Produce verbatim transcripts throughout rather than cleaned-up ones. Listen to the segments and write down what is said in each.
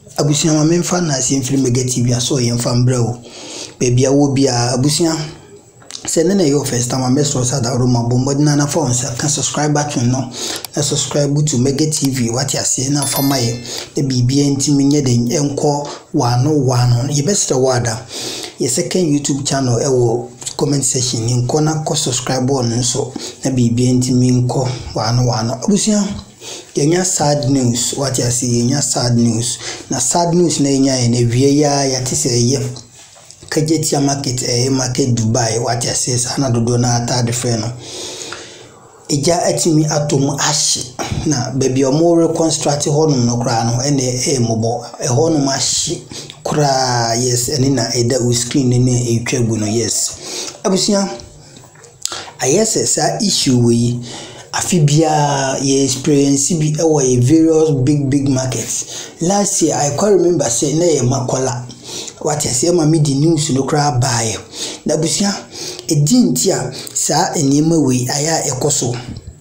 abusia ma memfa na se mfiri Mega T V aso ye mfa mbrao baby awo bia abusia se ne na your first time ameso sa da roma bombo na na phone sa kan subscribe button no na subscribe to Mega T V what ya se na fama ye e bibia ntimi nye den enko wano wano ye best wada ye second YouTube channel e wo comment section ni nko na ko subscribe on nso na bibia ntimi nko wano wano abusia yenya sad news what ya see yenya sad news na sad news na yenya ene wie ya ya tise ye Kejetia Market eh market Dubai what ya see sana dodo na ata de fe no eja atimi atom ahye na baby omo reconstruct honum no kra no ene e mobo e honum ahye kra yes ene na eda we screen ne e twagu no yes abusia ayese sa issue we afibia ye experience bi e wo a various big big markets last year I can remember say na ye makola what I say ma me the news no kra buy na busia e dintia sa enema we aya ekoso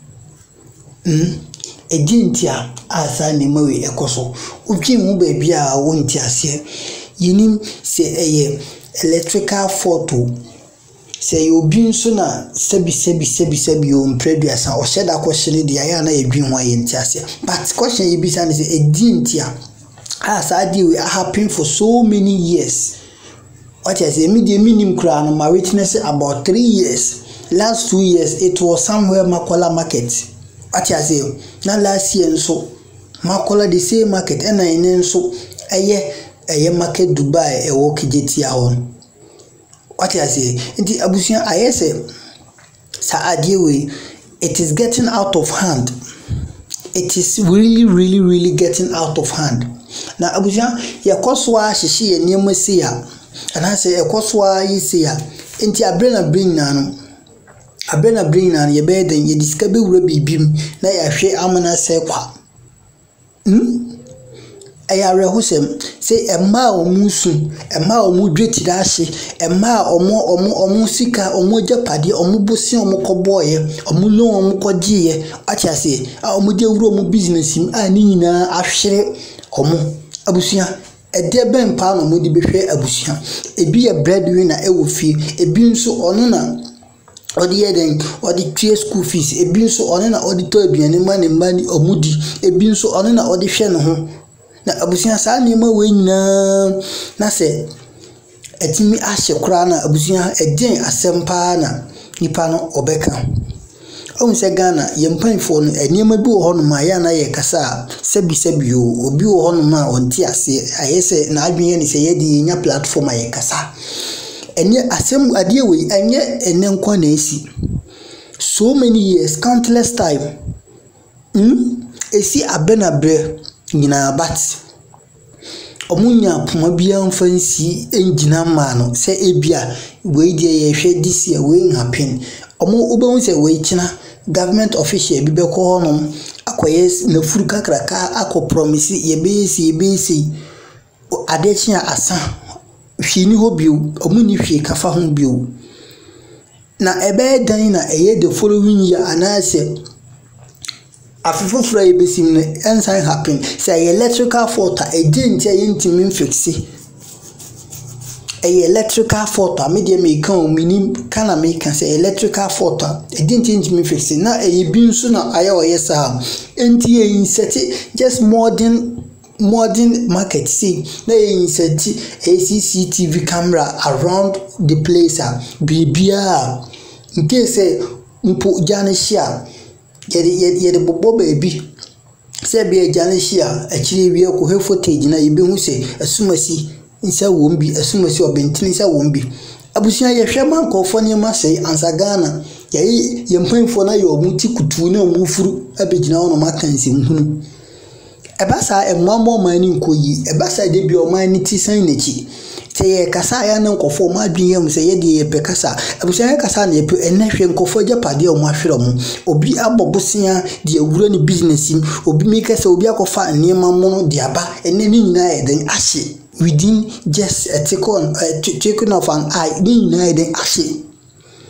mm e dintia asa enema we ekoso udwi mu ba bia wonti ase yinim se eye electrical photo say you bin so na sebi sebi sebi sebi you impreduasa o sheda question de ya na edwin ho ayenti ase but question you be say e dintia as I deal we happen for so many years what I say me the minimum kra no my witness about three years last two years it was somewhere Makola market what I say na last year so Makola the same market and I nso eye eye market Dubai e wo Kejetia on what I say inti abusia ayese sa adie we it is getting out of hand it is really really really getting out of hand na abusia yakoswa hihye ye niam se ya ana se yakoswa yi se ya inti abrena bring na no abrena bring na ye be den ye discover wura bibim na ya hwe amana se kwa hm ayare husem say emma omusu emma omudweti dashi emma omo omo omo sika omo japade omo bosi omo koboye omo lo omo kogiye acha say omo de wuro omo business im ani nyina ahwere omo abusia ede ben pa no mo di behwe abusia ebi ye breadwinner e wo fie ebi nso ono na odi yeden odi tue school fees ebi nso ono na odi to abiane mane mani omudi ebi nso ono na odi hwe no ho na abusia sa nima we nyina na se etimi ahye kura na abusia eden asempa na nipa no obeka o se Ghana yempanfo no enima bi wo hono ma ya na ye kasa sebi sebi o obi wo hono ma onti ase ayese na adwene ni se ye di nya platform aye kasa enye asem ade we enye enenkwa na esi so many years countless time mm esi abena bre nyina bat omunya poma bia mfansi engina ma no se ebia we die ye hwe disia we happen omo obahu se we china government official bi be ko honom akoyes na furu kakraka akọ promise ye be si ye be si adechia asa hwini ho biu omuni hwe kafa ho biu na ebe dan na eye the following year anase afufufura ebesim ne ensign happen say electrical fault a dent ya intimi fixi a electrical fault a media me kan minim kana me kan say electrical fault a dent intimi fixi na e bi nso na aya oyesa enti e insert just modern modern market see na e insert a C C T V camera around the place a bibia in case mpo jane share yede yede bobo baby se bia jane hia akire wie ko he footage na yebe hu se asumasi nsa wombi asumasi obentini nsa wombi abusia ye hwema nkofo ne ma sei ansa Ghana ye ye mpanfo na ye omuti kutu ne omufuru abegina wono makanse nhunu ebasa emmo mani nkoyi ebasa de bi o mani ti san nechi te ye kasa ya ne nkofo ma adwiyam se ye de ye pe kasa abusia ye kasa na ye pe enhwe nkofo japade o ma hwere mo obi abobosia de awura ni business im obi mi kasa obi akofa niema mo de aba enne ni nyina ye den ahye within just a second uh, taking of an eye ni nyina ye den ahye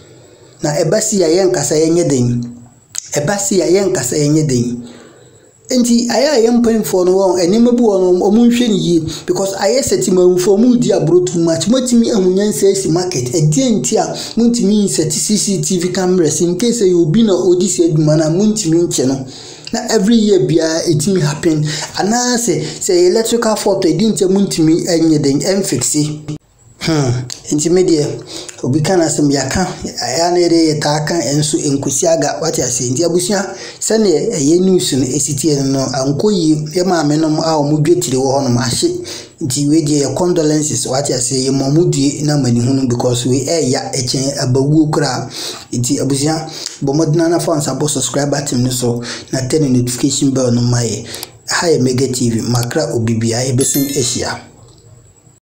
na ebasi ya ye nkasa ye nye den ebasi ya ye nkasa ye nye den enti aya yem panfo no won enema bi won omu hwe ni yi because aye setimamu fo mu di abro too much motimi ahunyansa esi market edi enti a muntimi set C C T V cameras in case you be no odisi aduma na muntimi nche no na every year bia etimi happen ana say say electrical fault edi nche muntimi enye den emfixe hmm intimidate obi kana sem yaka aya na ere yetaka enso enkusi aga wati ase ndi abusia se na eye news no esitie no ankoyi ye maame no a omudwetire wo hono mahye nti we die condolences wati ase ye momudue na mani hunu because we eya echen abawu kra nti abusia bomodina na fa nsabo subscribe button no so na turn notification bell no maye ha ye Mega T V makra obibia ebesin ehia.